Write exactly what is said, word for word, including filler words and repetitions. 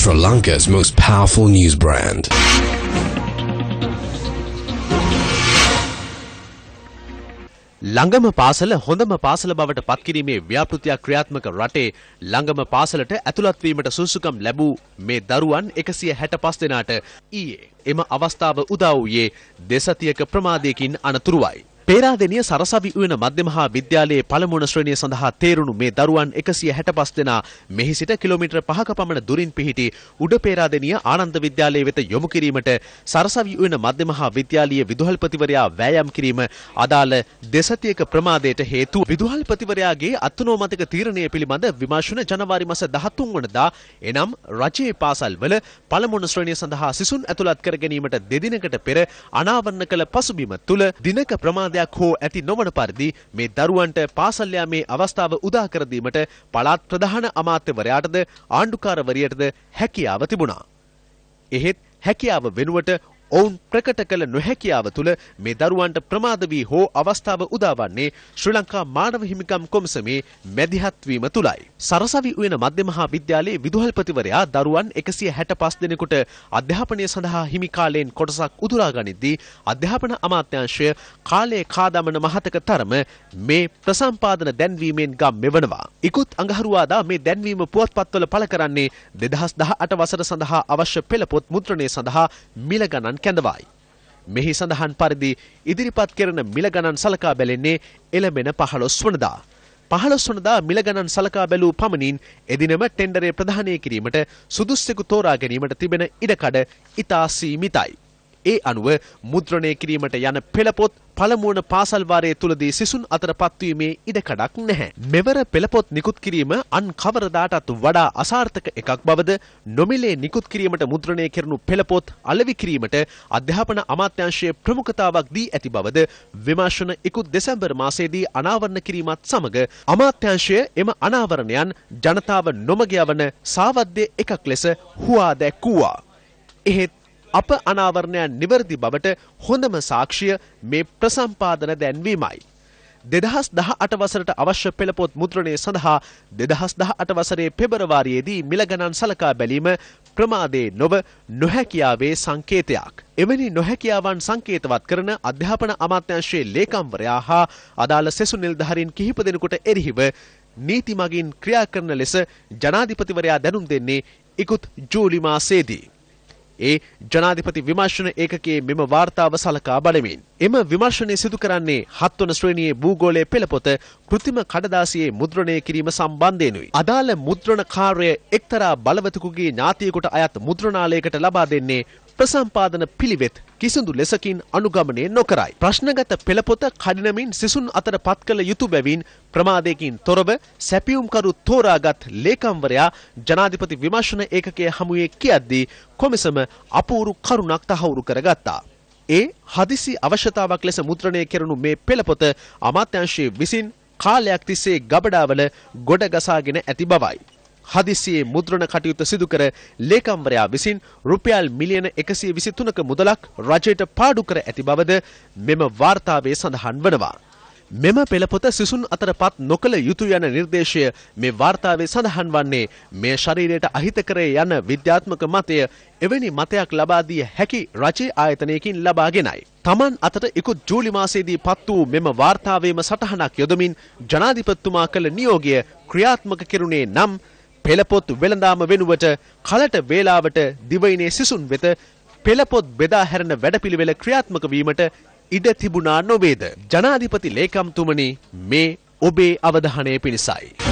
Sri Lanka's most powerful news brand. ළඟම පාසල හොඳම පාසල බවට පත්කිරීමේ ව්‍යාපෘතියක් ක්‍රියාත්මක රටේ ළඟම පාසලට ඇතුළත් වීමට සුසුකම් ලැබූ මේ දරුවන් එකසිය හැටපස් දෙනාට ඊයේ එම අවස්ථාව උදා වූයේ දෙසතියක ප්‍රමාදයකින් අනතුරුවයි. පේරාදෙණිය සරසවි උයන මධ්‍ය මහා විද්‍යාලයේ පළමුවන ශ්‍රේණිය සඳහා තේරුණු මේ දරුවන් එකසිය හැටපස් දෙනා මෙහි සිට කිලෝමීටර් පහක පමණ දුරින් පිහිටි උඩ පේරාදෙණිය ආනන්ද විද්‍යාලයේ වෙත යොමු කිරීමට සරසවි උයන මධ්‍ය මහා විද්‍යාලීය විදුහල්පතිවරයා වෑයම් කිරීම අදාළ දෙසතියක ප්‍රමාදයට හේතු. විදුහල්පතිවරයාගේ අත්නෝමතික තීරණය පිළිබඳ විමර්ශන ජනවාරි මාස දහතුන් වනදා එනම් රජයේ පාසල්වල පළමුවන ශ්‍රේණිය සඳහා සිසුන් ඇතුළත් කර ගැනීමට දෙදිනකට පෙර අනාවරණ කළ පසුබිම තුළ දිනක ප්‍රමාද හෝ ඇති නොවන පරිදි මේ දරුවන්ට පාසල් යාමේ අවස්ථාව උදා කර දීමට පළාත් ප්‍රධාන අමාත්‍යවරයාටද ආණ්ඩුකාරවරියටද හැකියාව තිබුණා. එහෙත් හැකියාව වෙනුවට ඔවුන් ප්‍රකට කළ නොහැකියාව තුළ මේ දරුවන්ට ප්‍රමාද වී හෝ අවස්ථාව උදාවන්නේ ශ්‍රී ලංකා මානව හිමිකම් කොමිසමේ මැදිහත් වීම තුලයි. සරසවි උයන මධ්‍ය මහා විද්‍යාලයේ විදුහල්පතිවරයා දරුවන් එකසිය හැටපස් දෙනෙකුට අධ්‍යාපනය සඳහා හිමි කාලයෙන් කොටසක් උදුරා ගනිද්දී අධ්‍යාපන අමාත්‍යාංශය කාලයේ කාදමන මහතක තරම මේ ප්‍රසම්පාදන දැන්වීමෙන් ගම් මෙවනවා. ඉකුත් අඟහරුවාදා මේ දැන්වීම පුවත්පත්වල පළ කරන්නේ දෙදහස් දහඅට වසර සඳහා අවශ්‍ය පෙළ පොත් මුද්‍රණය සඳහා මිල ගණන් කැඳවයි. මෙහි සඳහන් පරිදි ඉදිරිපත් කෙරෙන මිල ගණන් සලකා බැලෙන්නේ එළඹෙන පහළොස් වනදා. පහළොස් වනදා මිල ගණන් සලකා බැලූ පමණින් එදිනම ටෙන්ඩරේ ප්‍රදානය කිරීමට සුදුස්සෙකු තෝරා ගැනීමට තිබෙන ඉඩකඩ ඉතා සීමිතයි. ඒ අනුව මුද්‍රණය කිරීමට යන පෙළපොත් පළමුවන පාසල් වාරයේ තුලදී සිසුන් අතර පත්වීමේ ඉඩකඩක් නැහැ. මෙවර පෙළපොත් නිකුත් කිරීම අන් කවරදාටත් වඩා අසාර්ථක එකක් බවද නොමිලේ නිකුත් කිරීමට මුද්‍රණය කෙරුණු පෙළපොත් අලෙවි කිරීමට අධ්‍යාපන අමාත්‍යාංශයේ ප්‍රමුඛතාවක් දී ඇති බවද විමර්ශන ඉකුත් දෙසැම්බර් මාසයේදී අනාවරණ කිරීමත් සමග අමාත්‍යාංශය එම අනාවරණයන් ජනතාව නොමග යවන සාවද්‍ය එකක් ලෙස හුවා දැක්වුවා. එහෙත් අප අනාවරණයන් නිවැරදි බවට හොඳම සාක්ෂිය මේ ප්‍රසම්පාදන දැන්වීමයි. දෙදහස් දහඅට වසරට අවශ්‍ය පෙළපොත් මුද්‍රණය සඳහා දෙදහස් දහඅට වසරේ පෙබරවාරියේදී මිල ගණන් සලකා බැලීම ප්‍රමාදයේ නොව නොහැකියාවේ සංකේතයක්. එවැනි නොහැකියාවන් සංකේතවත් කරන අධ්‍යාපන අමාත්‍යාංශයේ ලේකම්වරයා හා අදාළ සෙසු නිලධාරීන් කිහිප දෙනෙකුට එරෙහිව නීති මගින් ක්‍රියා කරන ලෙස ජනාධිපතිවරයා දැනුම් දෙන්නේ ඉකුත් ජූලි මාසයේදී. ඒ ජනාධිපති විමර්ශන ඒකකයේ මෙම වාර්තාව සලකා බලමින් එම විමර්ශනය සිදු කරන්නේ හත්වන ශ්‍රේණියේ භූගෝලයේ පෙළපොත කෘත්‍රිම කඩදාසියේ මුද්‍රණය කිරීම සම්බන්ධයෙනුයි. අදාළ මුද්‍රණ කාර්යය එක්තරා බලවතෙකුගේ ඥාතියෙකුට අයත් මුද්‍රණාලයකට ලබා දෙන්නේ ප්‍රසම්පාදන පිළිවෙත් කිසිදු ලෙසකින් අනුගමනය නොකරයි. ප්‍රශ්නගත පෙළපොත කඩිනමින් සිසුන් අතර පත් කළ යුතු බැවින් ප්‍රමාදයකින් තොරව සැපියුම්කරු තෝරාගත් ලේකම්වරයා ජනාධිපති විමර්ශන ඒකකයේ හමුවේ කියද්දී කොමිසම අපූරු කරුණක් තහවුරු කරගත්තා. ඒ හදිසි අවශ්‍යතාවක් ලෙස මුද්‍රණය කෙරුණු මේ පෙළපොත අමාත්‍යාංශයේ විසින් කාලයක් තිස්සේ ගබඩාවල ගොඩ ගසාගෙන ඇති බවයි. හදිසියේ මුද්‍රණ කටයුතු සිදු කර ලේකම්වරයා විසින් රුපියල් මිලියන එකසිය විසි තුනක මුදලක් රජයට පාඩු කර ඇති බවද මෙම වාර්තාවේ සඳහන් වනවා. මෙම පෙළපොත සිසුන් අතරපත් නොකළ යුතු යන නිර්දේශය මේ වාර්තාවේ සඳහන් වන්නේ මේ ශරීරයට අහිතකරේ යන විද්‍යාත්මක මතය එවැනි මතයක් ලබා දිය හැකි රජයේ ආයතනයකින් ලබාගෙනයි. තමන් අතට ඉකුත් ජූලි මාසයේදී පත් වූ මෙම වාර්තාවේම සටහනක් යොදමින් ජනාධිපතිතුමා කළ නියෝගය ක්‍රියාත්මක කෙරුණේ නම් පෙළපොත් වෙළඳාම වෙනුවට කලට වේලාවට දිවයිනේ සිසුන් වෙත පෙළපොත් බෙදා හැරෙන වැඩපිළිවෙල ක්‍රියාත්මක වීමට ඉඩ තිබුණා නොවේද? ජනාධිපති ලේකම්තුමනි, මේ ඔබේ අවධානය පිණිසයි.